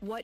What？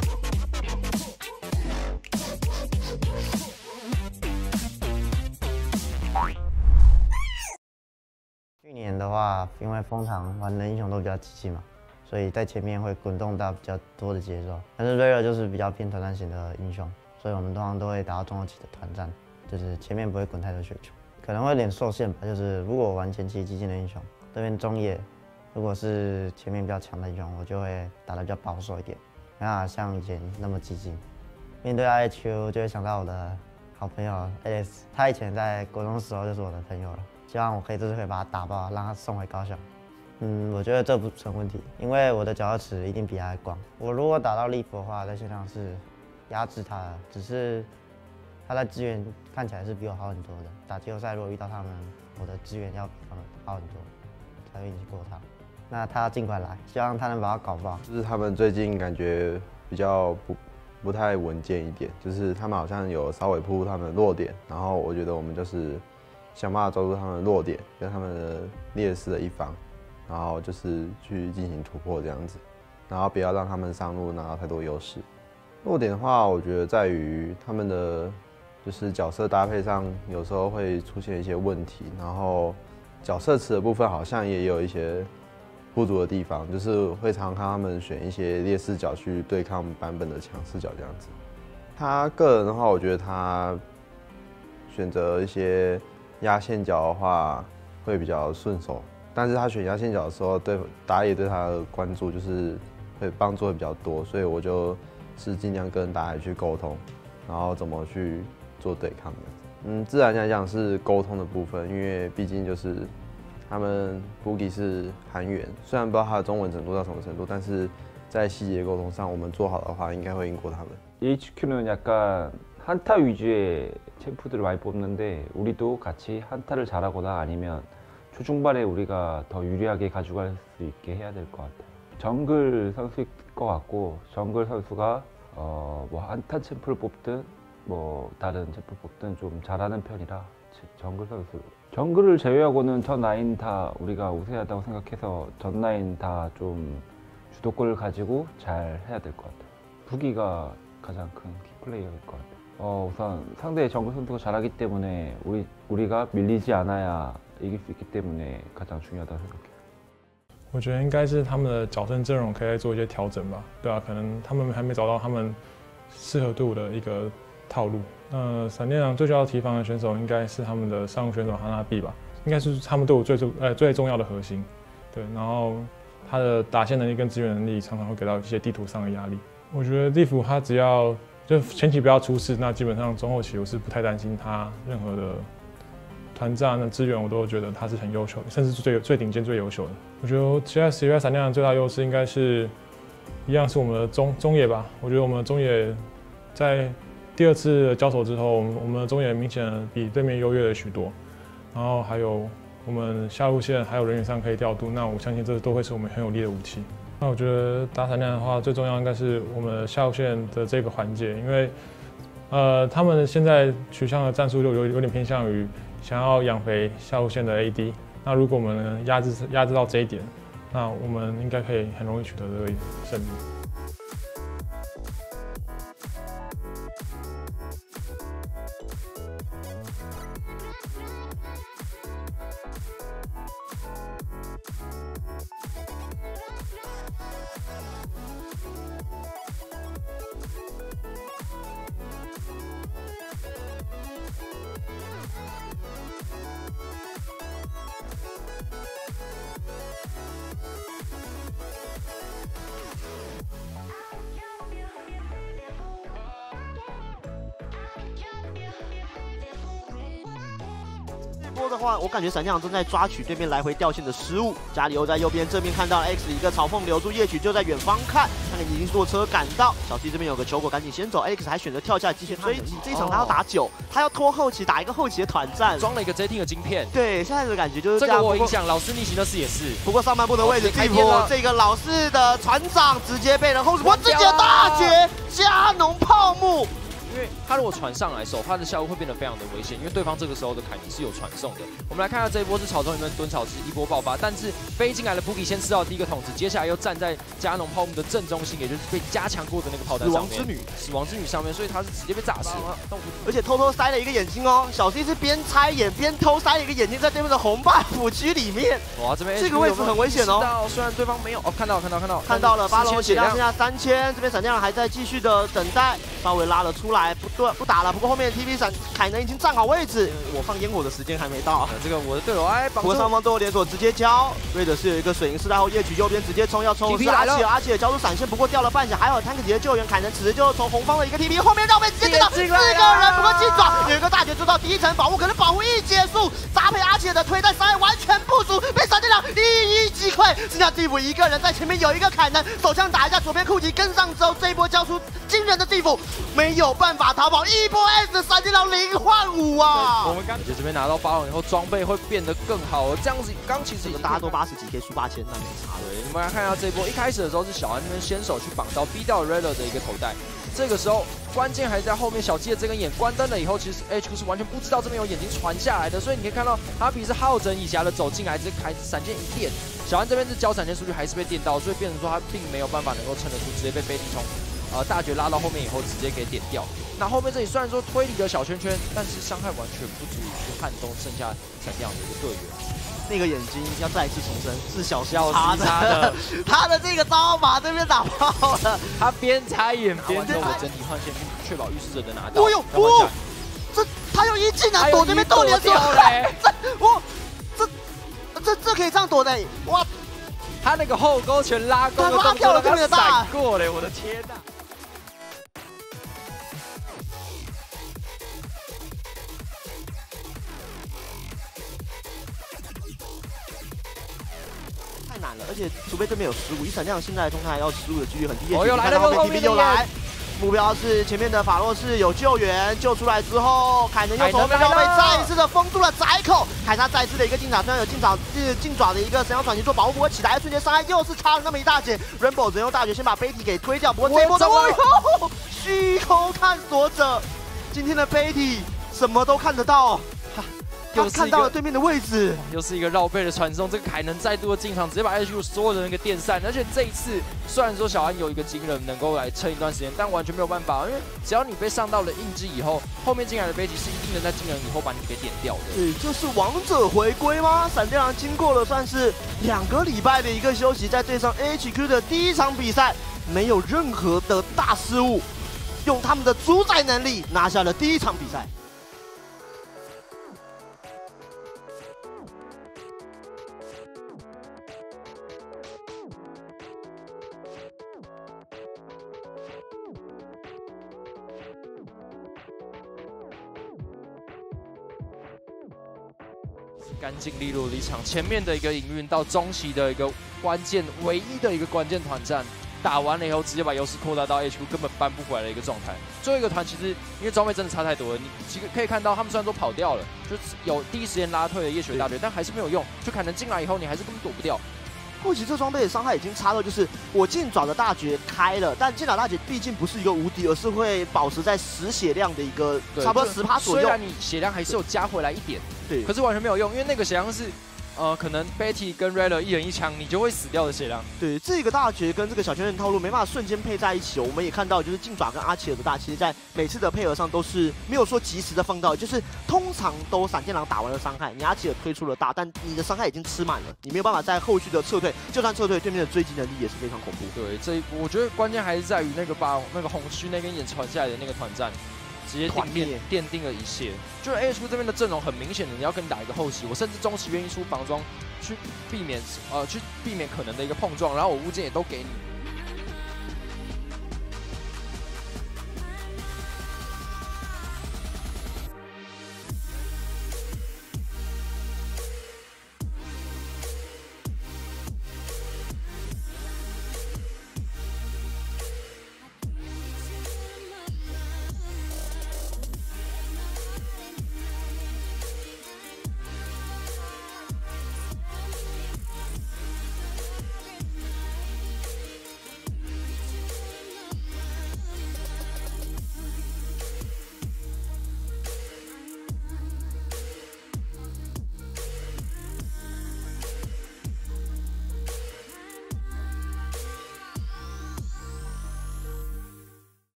去年的话，因为风堂玩的英雄都比较积极嘛，所以在前面会滚动到比较多的节奏。但是瑞尔就是比较偏团战型的英雄，所以我们通常都会打到中后期的团战，就是前面不会滚太多血球，可能会有点受限吧。就是如果我玩前期激进的英雄，这边中野如果是前面比较强的英雄，我就会打得比较保守一点，没办法像以前那么激进。面对 IHQ 就会想到我的好朋友 Alex， 他以前在国中的时候就是我的朋友了。希望我这次可以把他打爆，让他送回高校。我觉得这不成问题，因为我的角色池一定比他还广。我如果打到利弗的话，在线上是压制他的，只是他的资源看起来是比我好很多的。打季后赛如果遇到他们，我的资源要比他们好很多，才会赢过他。那他尽快来，希望他能把他搞爆。 就是他们最近感觉比较不太稳健一点，就是他们好像有稍微铺他们的弱点，然后我觉得我们就是想办法抓住他们的弱点跟他们的劣势的一方，然后就是去进行突破这样子，然后不要让他们上路拿到太多优势。弱点的话，我觉得在于他们的就是角色搭配上有时候会出现一些问题，然后角色池的部分好像也有一些不足的地方，就是会常常看他们选一些劣势角去对抗版本的强势角这样子。他个人的话，我觉得他选择一些压线角的话会比较顺手，但是他选压线角的时候，对打野对他的关注就是会帮助会比较多，所以我就是尽量跟打野去沟通，然后怎么去做对抗的。自然来讲是沟通的部分，因为毕竟就是他们 Boogie 是韩援，虽然不知道他的中文程度到什么程度，但是在细节沟通上我们做好的话，应该会赢过他们。 HQ는 약간 한타 위주의 챔프들을 많이 뽑는데 우리도 같이 한타를 잘하거나 아니면 초중반에 우리가 더 유리하게 가져갈 수 있게 해야 될 것 같아요. 정글 선수일 것 같고 정글 선수가 뭐 한타 챔프를 뽑든 뭐 다른 챔프를 뽑든 좀 잘하는 편이라 정글 선수 정글을 제외하고는 전 라인 다 우리가 우세하다고 생각해서 전 라인 다 좀 주도권을 가지고 잘 해야 될 것 같아요. 부기가 가장 큰 키플레이어일 것 같아요. 우선 상대 정글 선수가 잘하기 때문에 우리가 밀리지 않아야 이길 수 있기 때문에 가장 중요하다고 생각해요. 我觉得应该是他们的角色阵容可以做一些调整吧，对啊，可能他们还没找到他们适合队伍的一个套路。闪电狼最需要提防的选手应该是他们的上路选手哈纳比吧，应该是他们队伍最重要的核心。对，然后他的打线能力跟支援能力常常会给到一些地图上的压力。我觉得利弗他只要就前期不要出事，那基本上中后期我是不太担心他任何的团战的资源，我都觉得他是很优秀的，甚至是最顶尖、最优秀的。我觉得现在10月闪电狼最大优势应该是一样是我们的中野吧。我觉得我们的中野在第2次的交手之后，我们的中野明显的比对面优越了许多。然后还有我们下路线还有人员上可以调度，那我相信这都会是我们很有力的武器。那我觉得打闪电的话，最重要应该是我们下路线的这个环节，因为他们现在取向的战术就有点偏向于想要养肥下路线的 AD。那如果我们能压制到这一点，那我们应该可以很容易取得这个胜利。 波的话，我感觉闪电狼正在抓取对面来回掉线的失误。加里欧在右边正面看到了 X 一个草缝留住，夜曲就在远方看，看看已经坐车赶到。小 C 这边有个球果，赶紧先走。Alex 还选择跳下来继续追击。这一场他要打9，他要拖后期打一个后期的团战， 装了一个 JT 的晶片。 对，现在的感觉就是这个我有印象，老四逆行的事也是。 不过上半部的位置，这波这个老四的船长直接被人后直播自己的大绝加农泡沫。 因为他如果传上来，首发的效果会变得非常的危险，因为对方这个时候的凯尼是有传送的。我们来看一下这一波是草丛里面蹲草之一波爆发，但是飞进来的普吉先吃到第一个桶子，接下来又站在加农炮木的正中心，也就是被加强过的那个炮弹上面，死亡之女上面，所以他是直接被炸死了， 而且偷偷塞了一个眼睛哦，小 C 是边拆眼边偷塞了一个眼睛在对面的红 buff 区里面。 哇，这边这个位置很危险哦。 虽然对方没有看到了，巴龙血量剩下3000，这边闪电狼还在继续的等待，稍微拉了出来，不打了。不过后面的 TP 闪凯能已经站好位置，我放烟火的时间还没到。 这个我的队友不过双方都有连锁直接交，瑞德是有一个水银时代后夜曲右边直接冲要冲，是阿奇尔交出闪现，不过掉了半血，还有坦克级的救援，凯能此时就从红方的一个 TP 后面绕被直接对到4个人，不过进爪有一个大绝做到第一层保护，可是保护一结束，搭配阿奇尔的推弹伤害完全不足，被闪电狼一击溃，剩下地府一个人在前面有一个凯能，手枪打一下左边库奇跟上之后，这一波交出惊人的地府，没有办法逃跑，一波 S 闪电狼0换5啊！ 我们刚这边拿到巴龙以后，装备会变得更好，这样子刚其实大家都80几 K 输8000，那没差。 对，你们来看一下这一波，一开始的时候是小安那边先手去绑到逼掉 Raider 的一个头带，这个时候关键还是在后面小鸡的这根眼关灯了以后，其实 HQ 是完全不知道这边有眼睛传下来的，所以你可以看到哈比是好整以暇的走进来，直接开闪现一电，小安这边是交闪现数据还是被电到，所以变成说他并没有办法能够撑得住，直接被飞地从大绝拉到后面以后直接给点掉。那后面这里虽然说推理的小圈圈，但是伤害完全不足以去撼动剩下闪电狼的一个队员。 那个眼睛要再一次重申，是小 C 插的， 他的这个刀把这边打爆了， 他边拆眼边做我整体换线，去确保预示者的拿到。 哦呦，这他又一进来躲这边斗连锁嘞，这可以这样躲的，哇！ 他那个后勾拳拉弓的动作，他闪过嘞，我的天哪！ 太难了，而且除非对面有失误，以闪电狼现在的状态要失误的几率很低。 又来了，后面又来。目标是前面的法洛士有救援，救出来之后，凯能又从后面绕被再一次的封住了窄口，凯撒再次的一个进爪，虽然有进爪的一个神妖转型做保护，不过起来的瞬间伤害又是差了那么一大截。Rainbow 只用大绝先把 Betty 给推掉，不过这一波的虚空探索者，今天的 Betty 什么都看得到。他看到了对面的位置， 又是一个绕背的传送，这个凯能再度的进场，直接把 HQ 所有的那个电散，而且这一次虽然说小安有一个惊人能够来撑一段时间，但完全没有办法，因为只要你被上到了印记以后，后面进来的贝吉是一定能在惊人以后把你给点掉的。 对，就是王者回归吗？闪电狼经过了算是2个礼拜的一个休息，在对上 HQ 的第一场比赛，没有任何的大失误，用他们的主宰能力拿下了第一场比赛。 干净利落的一场，前面的一个营运到中期的一个关键，唯一的一个关键团战，打完了以后直接把优势扩大到 HQ 根本扳不回来的一个状态。最后一个团其实因为装备真的差太多了，你其实可以看到他们虽然说跑掉了，就有第一时间拉退了夜雪大绝，但还是没有用，就凯能进来以后你还是根本躲不掉。 后期这装备的伤害已经差到，就是我进爪的大绝开了，但进爪大绝毕竟不是一个无敌，而是会保持在10血量的一个差不多10%左右。 虽然你血量还是有加回来一点，对，可是完全没有用，因为那个血量是。可能 Betty 跟 Raider 一人一枪，你就会死掉的血量。 对，这个大绝跟这个小圈圈套路没办法瞬间配在一起。我们也看到，就是劲爪跟阿奇尔的大，其实在每次的配合上都是没有说及时的放到，就是通常都闪电狼打完了伤害，你阿奇尔推出了大，但你的伤害已经吃满了，你没有办法在后续的撤退，就算撤退，对面的追击能力也是非常恐怖。 对，这一我觉得关键还是在于那个把那个红区那根眼传下来的那个团战。直接奠定了一切，就是 HQ 这边的阵容很明显的，你要跟你打一个后期，我甚至中期愿意出防装去避免可能的一个碰撞，然后我物件也都给你，